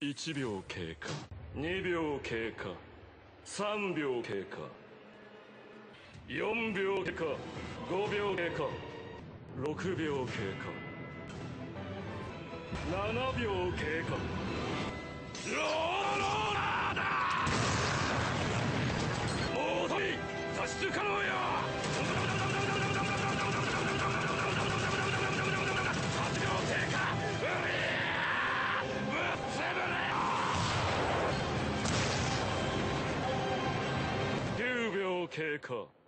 1秒経過、2秒経過、3秒経過、4秒経過、5秒経過、6秒経過、7秒経過。ローラーだ。もう遅い。脱出可能よ。8秒経過。ぶっ潰れよ。9秒経過。